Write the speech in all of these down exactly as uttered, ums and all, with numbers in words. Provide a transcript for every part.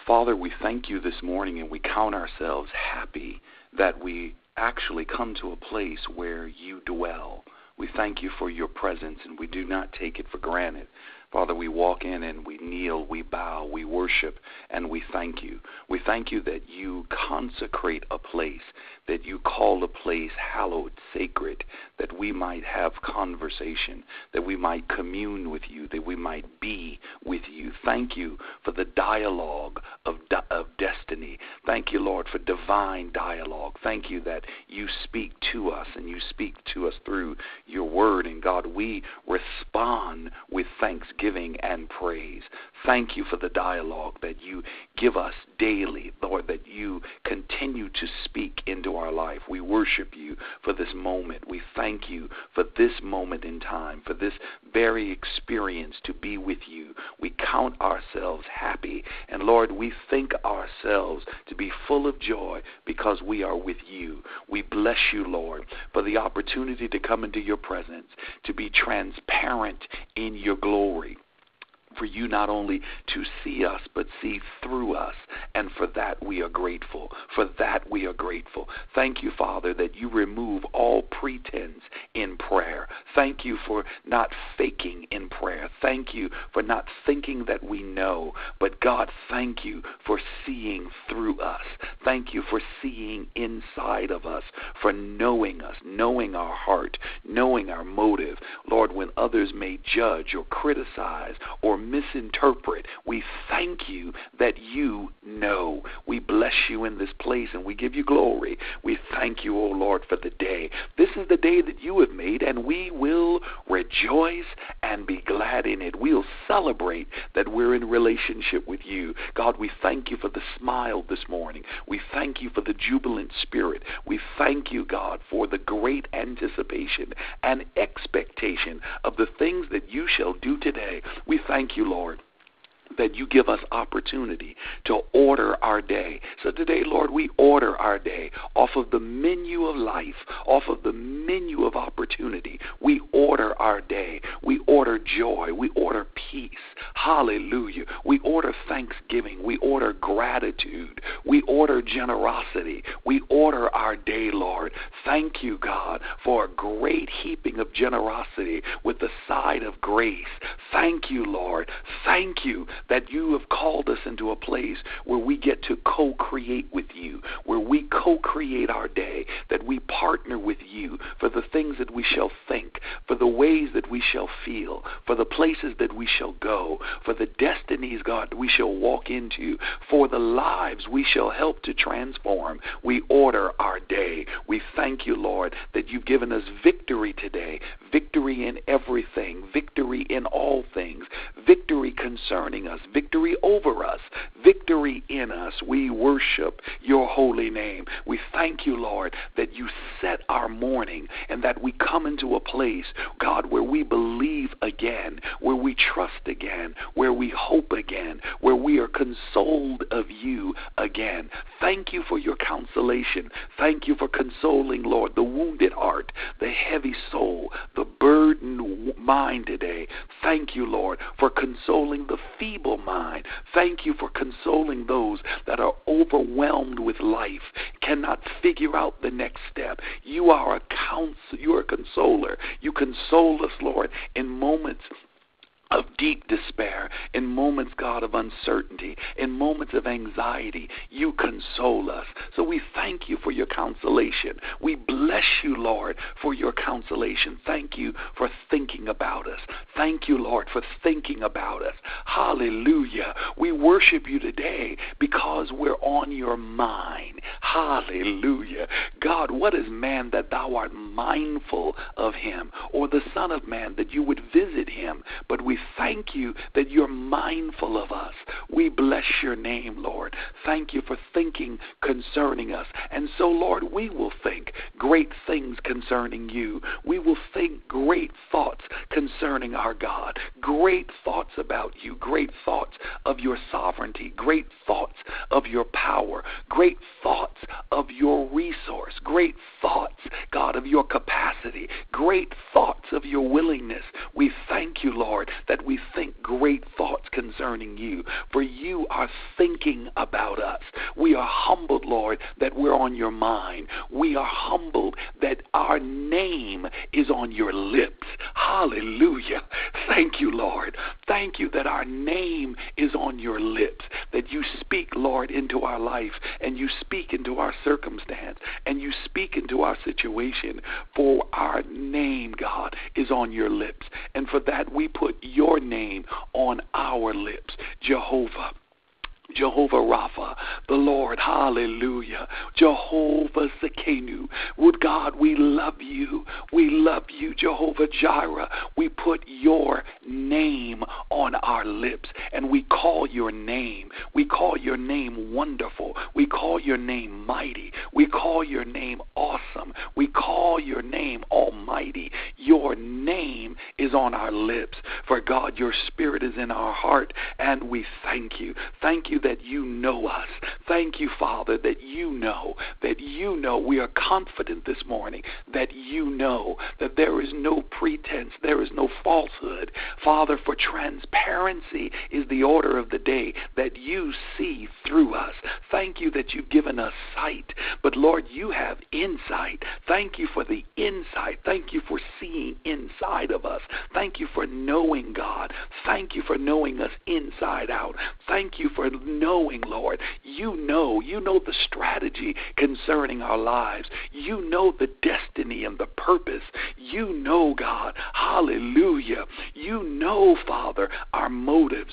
Father, we thank you this morning, and we count ourselves happy that we actually come to a place where you dwell. We thank you for your presence, and we do not take it for granted. Father, we walk in and we kneel, we bow, we worship, and we thank you. We thank you that you consecrate a place, that you call a place hallowed, sacred, that we might have conversation, that we might commune with you, that we might be with you. Thank you for the dialogue of, of destiny. Thank you, Lord, for divine dialogue. Thank you that you speak to us, and you speak to us through your word. And God, we respond with thanksgiving and praise. Thank you for the dialogue that you give us daily, Lord, that you continue to speak into our life. We worship you for this moment. We thank you for this moment in time, for this very experience to be with you. We count ourselves happy, and Lord, we think ourselves to be full of joy because we are with you. We bless you, Lord, for the opportunity to come into your presence, to be transparent in your glory, for you not only to see us, but see through us. And for that we are grateful. For that we are grateful. Thank you, Father, that you remove all pretense in prayer. Thank you for not faking in prayer. Thank you for not thinking that we know. But God, thank you for seeing through us. Thank you for seeing inside of us, for knowing us, knowing our heart, knowing our motive. Lord, when others may judge or criticize or misinterpret, we thank you that you know. We bless you in this place, and we give you glory. We thank you, O Lord, for the day. This is the day that you have made, and we will rejoice and be glad in it. We'll celebrate that we're in relationship with you. God, we thank you for the smile this morning. We thank you for the jubilant spirit. We thank you, God, for the great anticipation and expectation of the things that you shall do today. We thank you, Lord, that you give us opportunity to order our day. So today, Lord, we order our day off of the menu of life, off of the menu of opportunity. We order our day. We order joy. We order peace. Hallelujah. We order thanksgiving. We order gratitude. We order generosity. We order our day, Lord. Thank you, God, for a great heaping of generosity with the side of grace. Thank you, Lord. Thank you that you have called us into a place where we get to co-create with you, where we co-create our day, that we partner with you for the things that we shall think, for the ways that we shall feel, for the places that we shall go, for the destinies, God, we shall walk into, for the lives we shall help to transform. We order our day. We thank you, Lord, that you've given us victory today, victory in everything, victory in all things, victory concerning us, victory over us, victory in us. We worship your holy name. We thank you, Lord, that you set our morning and that we come into a place, God, where we believe again, where we trust again, where we hope again, where we are consoled of you again. Thank you for your consolation. Thank you for consoling, Lord, the wounded heart, the heavy soul, the burdened mind today. Thank you, Lord, for consoling the feeble mind. Thank you for consoling those that are overwhelmed with life, cannot figure out the next step. You are a counsel, you are a consoler. You console us, Lord, in moments of deep despair, in moments, God, of uncertainty, in moments of anxiety. You console us. So we thank you for your consolation. We bless you, Lord, for your consolation. Thank you for thinking about us. Thank you, Lord, for thinking about us. Hallelujah. We worship you today because we're on your mind. Hallelujah. God, what is man that thou art mindful of him, or the Son of Man that you would visit him? But we thank you that you're mindful of us. We bless your name, Lord. Thank you for thinking concerning us. And so, Lord, we will think great things concerning you. We will think great thoughts concerning our God, great thoughts about you, great thoughts of your sovereignty, great thoughts of your power, great thoughts of your resource, great thoughts, God, of your capacity, great thoughts of your willingness. We thank you, Lord, that we think great thoughts concerning you. For you are thinking about us. We are humbled, Lord, that we're on your mind. We are humbled that our name is on your lips. Hallelujah. Thank you, Lord. Thank you that our name is on your lips, that you speak, Lord, into our life, and you speak into our circumstance, and you speak into our situation, for our name, God, is on your lips. And for that, we put your name on our lips, Jehovah. Jehovah Rapha, the Lord, hallelujah. Jehovah Sekenu. Would God, we love you. We love you, Jehovah Jireh. We put your name on our lips, and we call your name. We call your name wonderful. We call your name mighty. We call your name awesome. We call your name almighty. Your name is on our lips. For God, your spirit is in our heart, and we thank you. Thank you that you know us. Thank you, Father, that you know, that you know. We are confident this morning that you know, that there is no pretense, there is no falsehood. Father, for transparency is the order of the day, that you see through us. Thank you that you've given us sight, but Lord, you have insight. Thank you for the insight. Thank you for seeing inside of us. Thank you for knowing, God. Thank you for knowing us inside out. Thank you for knowing, Lord. You know, you know the strategy concerning our lives. You know the destiny and the purpose. You know, God, hallelujah. You know, Father, our motives.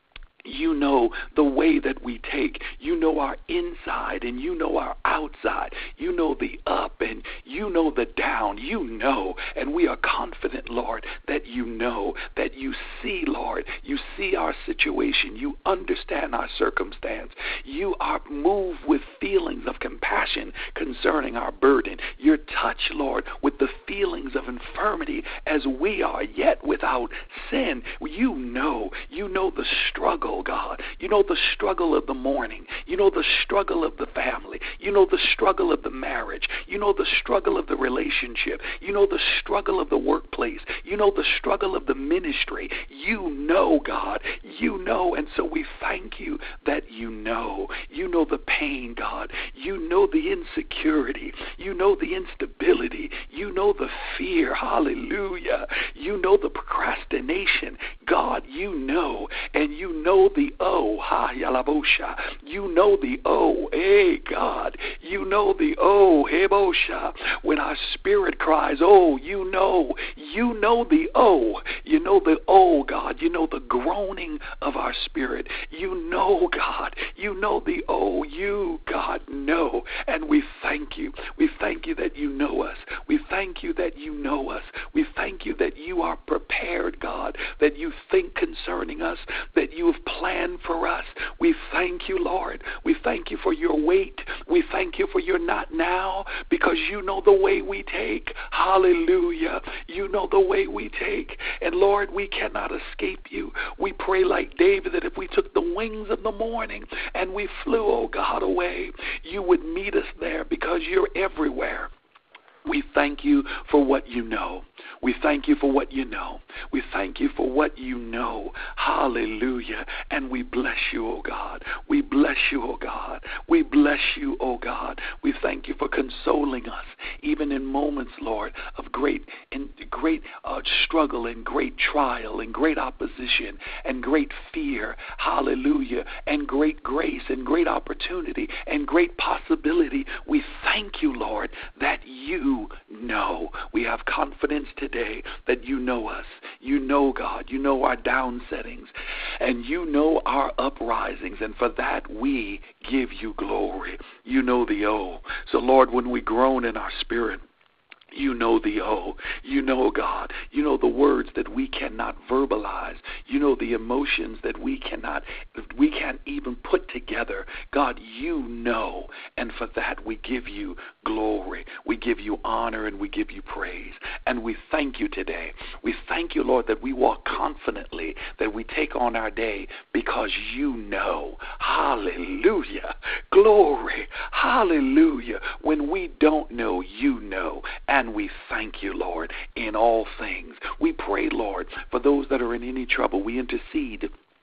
You know the way that we take. You know our inside and you know our outside. You know the up and you know the down. You know, and we are confident, Lord, that you know, that you see, Lord. You see our situation. You understand our circumstance. You are moved with feelings of compassion concerning our burden. You're touched, Lord, with the feelings of infirmity as we are, yet without sin. You know, you know the struggle, God. You know the struggle of the morning. You know the struggle of the family. You know the struggle of the marriage. You know the struggle of the relationship. You know the struggle of the workplace. You know the struggle of the ministry. You know, God. You know, and so we thank you that you know. You know the pain, God. You know the insecurity. You know the instability. You know the fear. Hallelujah. You know the procrastination. God, you know, and you know the oh, ha yalabosha. You know the oh, hey God. You know the oh, hebosha. When our spirit cries, oh, you know, you know the oh, you know the oh, God. You know the groaning of our spirit. You know, God. You know the oh, you, God, know. And we thank you. We thank you that you know us. We thank you that you know us. We thank you that you are prepared, God, that you think concerning us, that you have planned for us. We thank you, Lord. We thank you for your wait. We thank you for your not now, because you know the way we take. Hallelujah. You know the way we take. And Lord, we cannot escape you. We pray like David that if we took the wings of the morning and we flew, oh God, away, you would meet us there because you're everywhere. We thank you for what you know. We thank you for what you know. We thank you for what you know. Hallelujah. And we bless you, oh God. We bless you, oh God. We bless you, oh God. We thank you for consoling us, even in moments, Lord, of great and great uh, struggle and great trial and great opposition and great fear. Hallelujah. And great grace and great opportunity and great possibility. We thank you, Lord, that you know. We have confidence today that you know us. You know, God. You know our down settings. And you know our uprisings. And for that, we give you glory. You know the oh. So, Lord, when we groan in our spirit, you know the oh. You know, God. You know the words that we cannot verbalize. You know the emotions that we cannot, we can't even put together. God, you know. And for that, we give you glory. We give you honor and we give you praise. And we thank you today. We thank you, Lord, that we walk confidently, that we take on our day because you know. Hallelujah. Glory. Hallelujah. When we don't know, you know. And we thank you, Lord, in all things. We pray, Lord, for those that are in any trouble. We intercede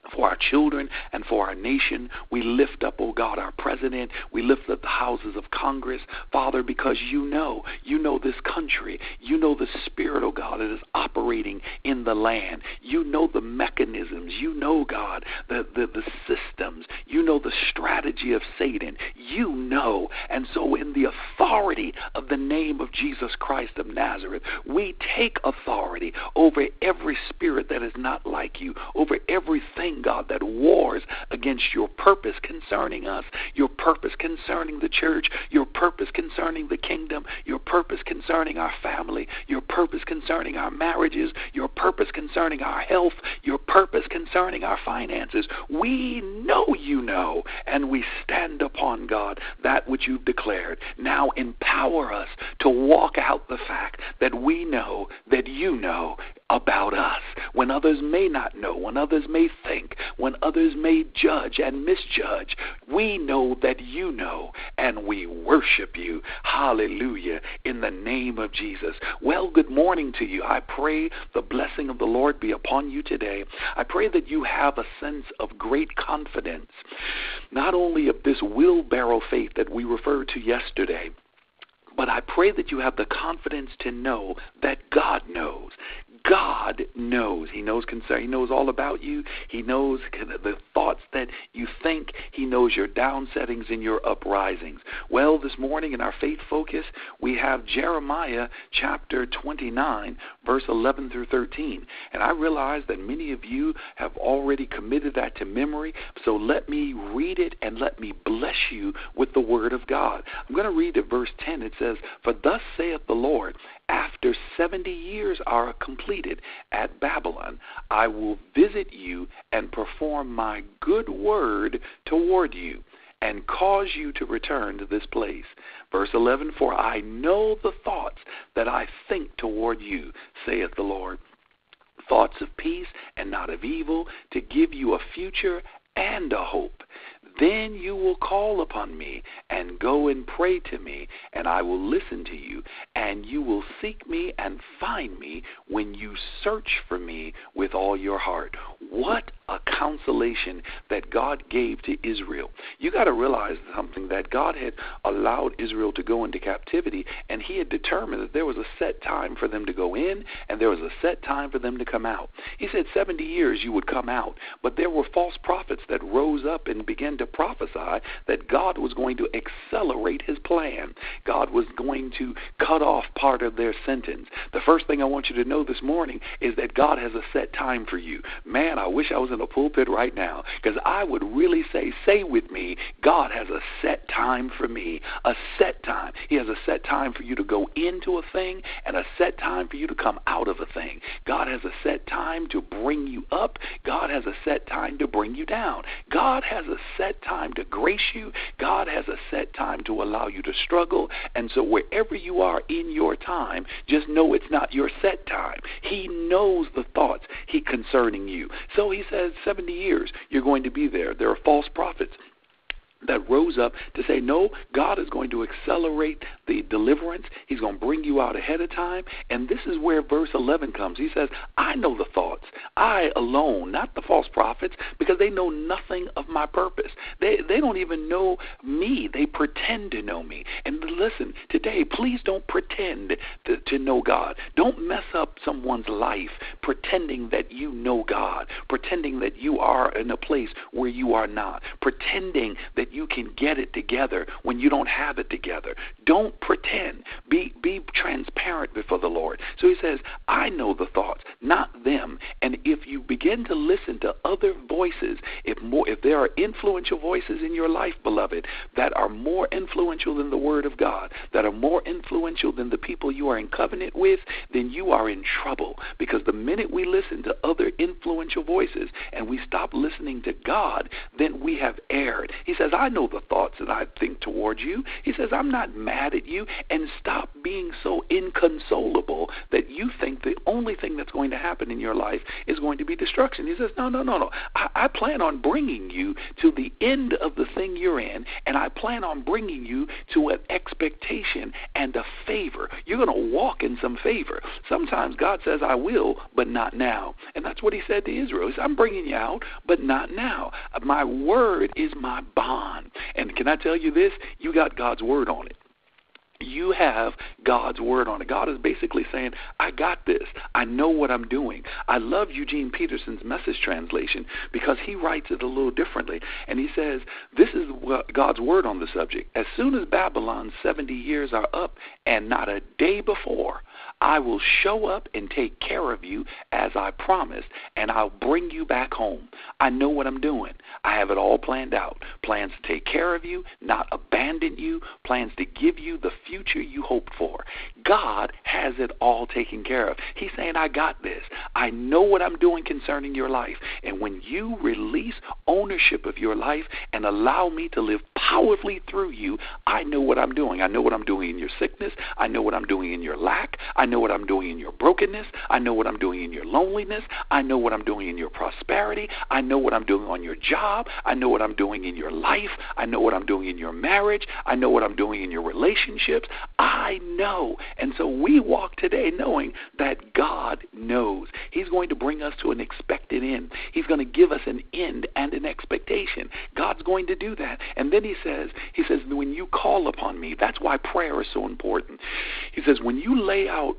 for our children and for our nation. We lift up, oh God, our president. We lift up the houses of Congress, Father, because you know, you know this country. You know the spirit, oh God, that is operating in the land. You know the mechanisms. You know, God, the, the, the systems. You know the strategy of Satan. You know. And so in the authority of the name of Jesus Christ of Nazareth, we take authority over every spirit that is not like you, over everything, God, that wars against your purpose concerning us, your purpose concerning the church, your purpose concerning the kingdom, your purpose concerning our family, your purpose concerning our marriages, your purpose concerning our health, your purpose concerning our finances. We know you know, and we stand upon, God, that which you've declared. Now empower us to walk out the fact that we know that you know about us, when others may not know, when others may think, when others may judge and misjudge. We know that you know, and we worship you. Hallelujah, in the name of Jesus. Well, good morning to you. I pray the blessing of the Lord be upon you today. I pray that you have a sense of great confidence, not only of this wheelbarrow faith that we referred to yesterday, but I pray that you have the confidence to know that God knows. God knows. He knows concern. He knows all about you. He knows the thoughts that you think. He knows your downsettings and your uprisings. Well, this morning in our faith focus, we have Jeremiah chapter twenty-nine, verse eleven through thirteen. And I realize that many of you have already committed that to memory. So let me read it and let me bless you with the word of God. I'm going to read at verse ten. It says, "For thus saith the Lord, after seventy years are completed at Babylon, I will visit you and perform my good word toward you and cause you to return to this place." Verse eleven, "For I know the thoughts that I think toward you, saith the Lord, thoughts of peace and not of evil, to give you a future and a hope. Then you will call upon me and go and pray to me, and I will listen to you, and you will seek me and find me when you search for me with all your heart." What a consolation that God gave to Israel. You got to realize something, that God had allowed Israel to go into captivity, and he had determined that there was a set time for them to go in, and there was a set time for them to come out. He said seventy years you would come out, but there were false prophets that rose up and began to prophesy that God was going to accelerate his plan. God was going to cut off part of their sentence. The first thing I want you to know this morning is that God has a set time for you. Man, I wish I was in a pulpit right now, because I would really say, say with me, God has a set time for me, a set time. He has a set time for you to go into a thing and a set time for you to come out of a thing. God has a set time to bring you up. God has a set time to bring you down. God has a set time to grace you. God has a set time to allow you to struggle. And so wherever you are in your time, just know it's not your set time. He knows the thoughts he concerning you. So he says seventy years you're going to be there. There are false prophets that rose up to say, no, God is going to accelerate the deliverance. He's going to bring you out ahead of time. And this is where verse eleven comes. He says, I know the thoughts. I alone, not the false prophets, because they know nothing of my purpose. They, they don't even know me. They pretend to know me. And listen, today, please don't pretend to, to know God. Don't mess up someone's life pretending that you know God, pretending that you are in a place where you are not, pretending that you can get it together when you don't have it together. Don't pretend. Be be transparent before the Lord. So he says, I know the thoughts, not them. And if you begin to listen to other voices, if more, if there are influential voices in your life, beloved, that are more influential than the Word of God, that are more influential than the people you are in covenant with, then you are in trouble. Because the minute we listen to other influential voices and we stop listening to God, then we have erred. He says, I I know the thoughts that I think towards you. He says, I'm not mad at you. And stop being so inconsolable that you think the only thing that's going to happen in your life is going to be destruction. He says, no, no, no, no. I, I plan on bringing you to the end of the thing you're in, and I plan on bringing you to an expectation and a favor. You're going to walk in some favor. Sometimes God says, I will, but not now. And that's what he said to Israel. He said, I'm bringing you out, but not now. My word is my bond. And can I tell you this? You got God's word on it. You have God's word on it. God is basically saying, I got this. I know what I'm doing. I love Eugene Peterson's Message translation because he writes it a little differently. And he says, this is God's word on the subject. As soon as Babylon's seventy years are up and not a day before, I will show up and take care of you as I promised, and I'll bring you back home. I know what I'm doing. I have it all planned out. Plans to take care of you, not abandon you, plans to give you the future you hoped for. God has it all taken care of. He's saying, I got this. I know what I'm doing concerning your life. And when you release ownership of your life and allow me to live powerfully through you, I know what I'm doing. I know what I'm doing in your sickness. I know what I'm doing in your lack. I know what I'm doing in your brokenness. I know what I'm doing in your loneliness. I know what I'm doing in your prosperity. I know what I'm doing on your job. I know what I'm doing in your life. I know what I'm doing in your marriage. I know what I'm doing in your relationships. I know. And so we walk today knowing that God knows. He's going to bring us to an expected end. He's going to give us an end and an expectation. God's going to do that. And then he says, he says, when you call upon me, that's why prayer is so important. He says, when you lay out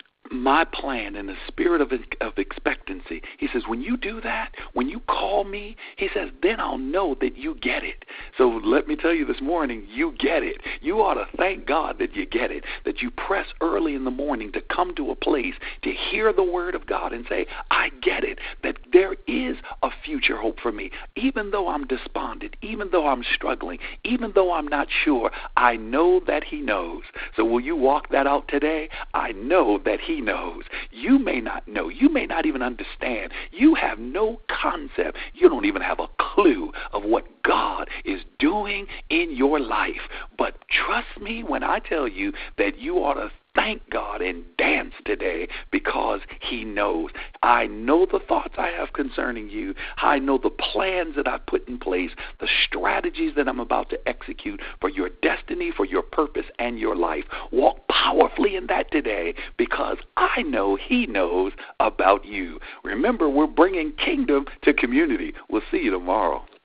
my plan in the spirit of, of expectancy, he says, when you do that, when you call me, he says, then I'll know that you get it. So let me tell you this morning, you get it. You ought to thank God that you get it, that you press early in the morning to come to a place to hear the word of God and say, I get it, that there is a future hope for me. Even though I'm despondent, even though I'm struggling, even though I'm not sure, I know that he knows. So will you walk that out today? I know that he knows. You may not know. You may not even understand. You have no concept. You don't even have a clue of what God is doing in your life. But trust me when I tell you that you ought to thank God and dance today because he knows. I know the thoughts I have concerning you. I know the plans that I've put in place, the strategies that I'm about to execute for your destiny, for your purpose, and your life. Walk powerfully in that today because I know he knows about you. Remember, we're bringing kingdom to community. We'll see you tomorrow.